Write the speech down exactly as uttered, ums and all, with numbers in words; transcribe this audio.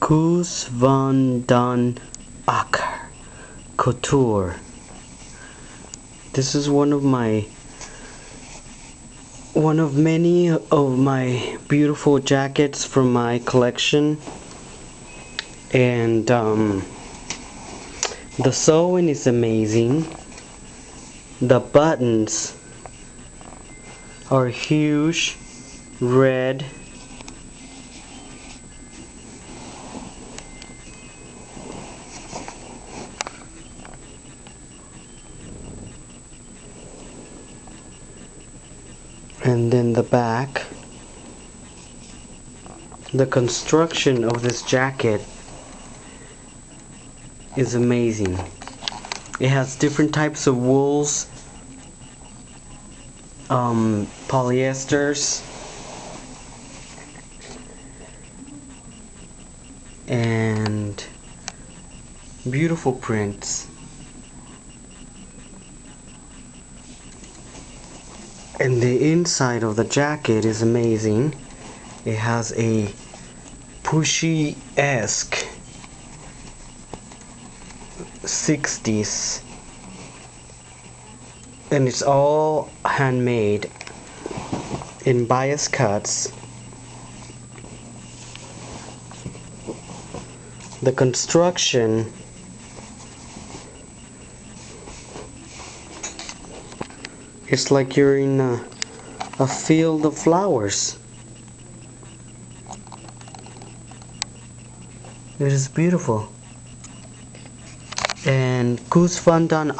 Koos van den AKKER Couture. This is one of my one of many of my beautiful jackets from my collection, and um, the sewing is amazing. The buttons are huge, red, and then the back. The construction of this jacket is amazing. It has different types of wools, um, polyesters, and beautiful prints. And the inside of the jacket is amazing. It has a pushy-esque sixties, and it's all handmade in bias cuts. The construction is like you're in a, a field of flowers. It is beautiful. And Koos van den